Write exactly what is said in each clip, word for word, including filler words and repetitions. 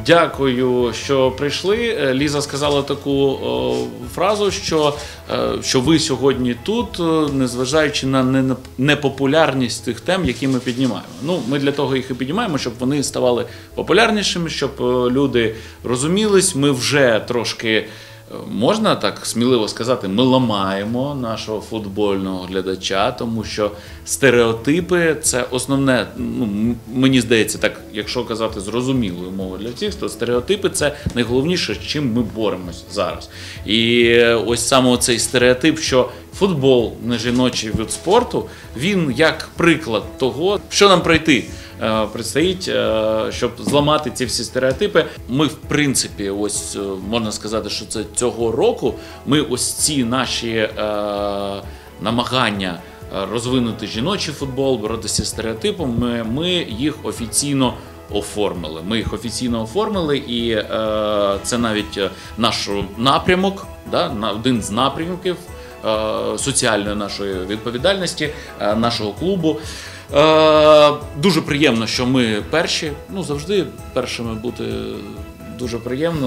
Дякую, що прийшли. Ліза сказала таку о, фразу, що, е, що ви сьогодні тут, незважаючи на непопулярність тих тем, які ми піднімаємо. Ну, ми для того їх і піднімаємо, щоб вони ставали популярнішими, щоб люди розумілись. Ми вже трошки, можна так сміливо сказати, ми ламаємо нашого футбольного глядача, тому що стереотипи – це основне, ну, мені здається, так, якщо казати зрозумілою мовою для всіх, то стереотипи – це найголовніше, з чим ми боремось зараз. І ось саме цей стереотип, що футбол – не жіночий вид спорту, він як приклад того, що нам пройти предстоїть, щоб зламати ці всі стереотипи. Ми, в принципі, ось можна сказати, що це цього року, ми ось ці наші е, намагання розвинути жіночий футбол, боротися з стереотипами, ми їх офіційно оформили. Ми їх офіційно оформили, і е, це навіть наш напрямок, да, один з напрямків е, соціальної нашої відповідальності, е, нашого клубу. Е, дуже приємно, що ми перші. Ну, завжди першими бути дуже приємно.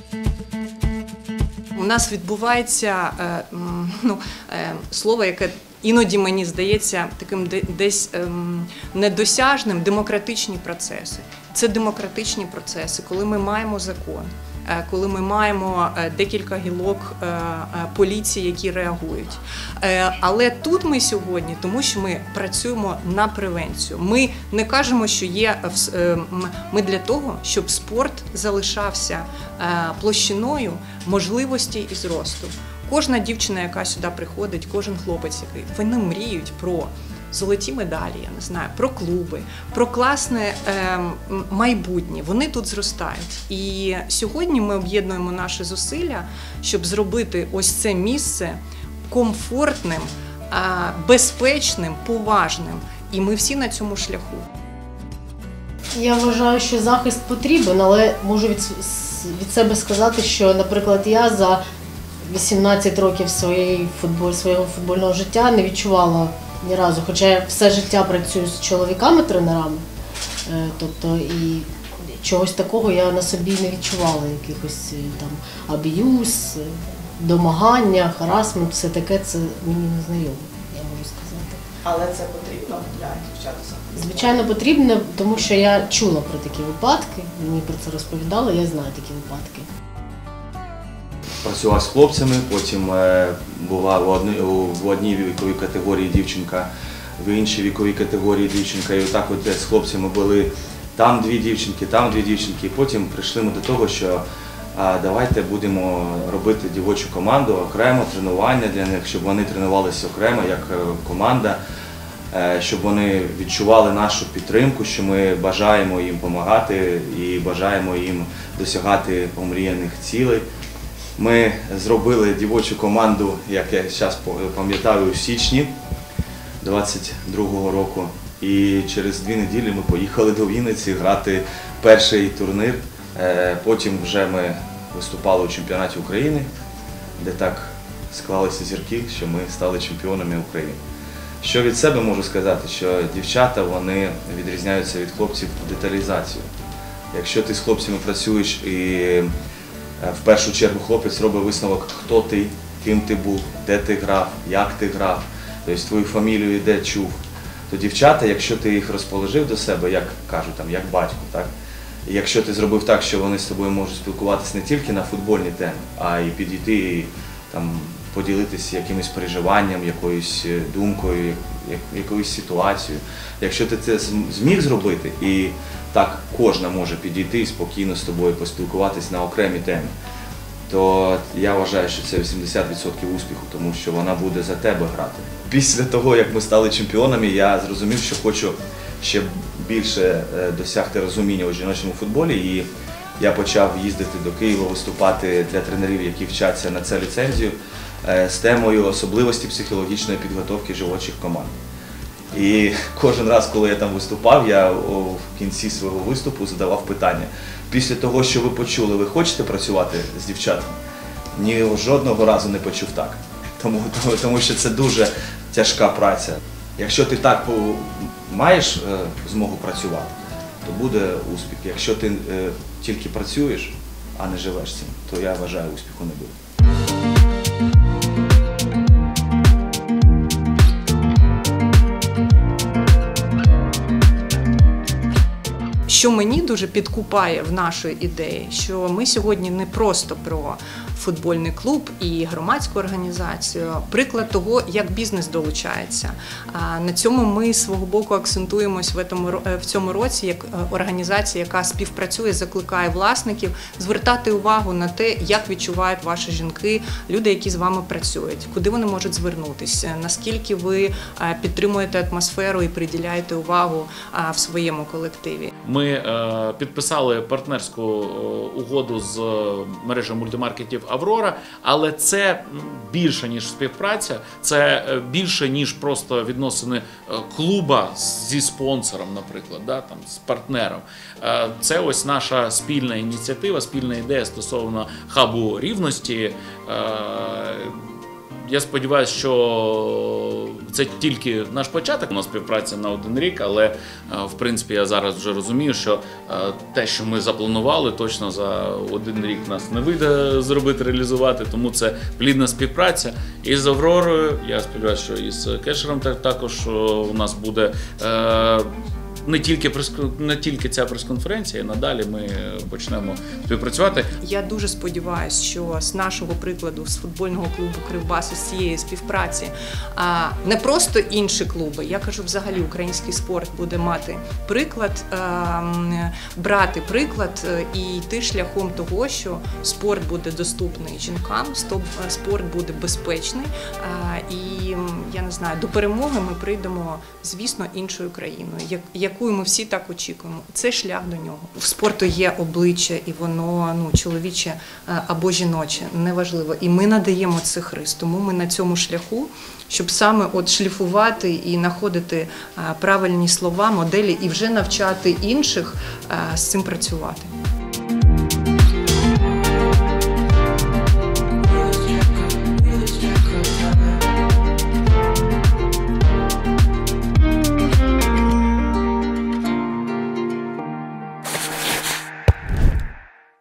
У нас відбувається е, ну, е, слово, яке іноді, мені здається, таким десь е, недосяжним, демократичні процеси. Це демократичні процеси, коли ми маємо закон, коли ми маємо декілька гілок поліції, які реагують. Але тут ми сьогодні, тому що ми працюємо на превенцію. Ми не кажемо, що є, ми для того, щоб спорт залишався площиною можливості і зросту. Кожна дівчина, яка сюди приходить, кожен хлопець, який, вони мріють про золоті медалі, я не знаю, про клуби, про класне е, майбутнє. Вони тут зростають. І сьогодні ми об'єднуємо наші зусилля, щоб зробити ось це місце комфортним, е, безпечним, поважним. І ми всі на цьому шляху. Я вважаю, що захист потрібен, але можу від, від себе сказати, що, наприклад, я за вісімнадцять років своєї футболь, свого футбольного життя не відчувала ні разу, хоча я все життя працюю з чоловіками-тренерами, тобто і чогось такого я на собі не відчувала, якихось там аб'юз, домагання, харасмент, все таке, це мені не знайомо, я можу сказати. Але це потрібно для дівчат? Звичайно, потрібно, тому що я чула про такі випадки, мені про це розповідали, я знаю такі випадки. Працював з хлопцями, потім була в одній, в одній віковій категорії дівчинка, в іншій віковій категорії дівчинка. І отак от з хлопцями були там дві дівчинки, там дві дівчинки. І потім прийшли ми до того, що а, давайте будемо робити дівочу команду, окремо тренування для них, щоб вони тренувалися окремо як команда, щоб вони відчували нашу підтримку, що ми бажаємо їм допомагати і бажаємо їм досягати омріяних цілей. Ми зробили дівочу команду, як я зараз пам'ятаю, у січні двадцять другого року. І через дві неділі ми поїхали до Вінниці грати перший турнір. Потім вже ми виступали у чемпіонаті України, де так склалися зірки, що ми стали чемпіонами України. Що від себе можу сказати, що дівчата, вони відрізняються від хлопців деталізацією. Якщо ти з хлопцями працюєш і в першу чергу хлопець робить висновок, хто ти, ким ти був, де ти грав, як ти грав, тобто твою фамілію де чув, то дівчата, якщо ти їх розположив до себе, як кажуть, там, як батько, так? І якщо ти зробив так, що вони з тобою можуть спілкуватися не тільки на футбольні теми, а й підійти і там, поділитися якимось переживанням, якоюсь думкою, якоюсь ситуацією. Якщо ти це зміг зробити, і так кожна може підійти і спокійно з тобою поспілкуватись на окремі теми, то я вважаю, що це вісімдесят відсотків успіху, тому що вона буде за тебе грати. Після того, як ми стали чемпіонами, я зрозумів, що хочу ще більше досягти розуміння у жіночому футболі, і я почав їздити до Києва, виступати для тренерів, які вчаться на це ліцензію, з темою особливості психологічної підготовки жіночих команд. І кожен раз, коли я там виступав, я в кінці свого виступу задавав питання. Після того, що ви почули, ви хочете працювати з дівчатами? Ні, жодного разу не почув так. Тому, тому, тому що це дуже тяжка праця. Якщо ти так маєш змогу працювати, то буде успіх. Якщо ти е, тільки працюєш, а не живеш цим, то я вважаю, успіху не буде. Що мені дуже підкупає в нашої ідеї, що ми сьогодні не просто про футбольний клуб і громадську організацію, приклад того, як бізнес долучається. На цьому ми з свого боку акцентуємось в цьому, в цьому році як організація, яка співпрацює, закликає власників звертати увагу на те, як відчувають ваші жінки, люди, які з вами працюють, куди вони можуть звернутися, наскільки ви підтримуєте атмосферу і приділяєте увагу в своєму колективі. Ми підписали партнерську угоду з мережею мультимаркетів «Аврора», але це більше, ніж співпраця, це більше, ніж просто відносини клуба зі спонсором, наприклад, да, там, з партнером. Це ось наша спільна ініціатива, спільна ідея стосовно хабу рівності. Я сподіваюся, що це тільки наш початок, у нас співпраця на один рік, але, в принципі, я зараз вже розумію, що те, що ми запланували, точно за один рік нас не вийде зробити, реалізувати, тому це плідна співпраця. І з «Авророю», я сподіваюся, що і з Кешером також у нас буде не тільки, не тільки ця прес-конференція, надалі ми почнемо співпрацювати. Я дуже сподіваюся, що з нашого прикладу, з футбольного клубу «Кривбас», з цієї співпраці, не просто інші клуби, я кажу, взагалі український спорт буде мати приклад, брати приклад і йти шляхом того, що спорт буде доступний жінкам, спорт буде безпечний, і, я не знаю, до перемоги ми прийдемо, звісно, іншою країною, яку ми всі так очікуємо. Це шлях до нього. В спорту є обличчя, і воно, ну, чоловіче або жіноче, неважливо. І ми надаємо цих рис, тому ми на цьому шляху, щоб саме от шліфувати і знаходити правильні слова, моделі, і вже навчати інших з цим працювати.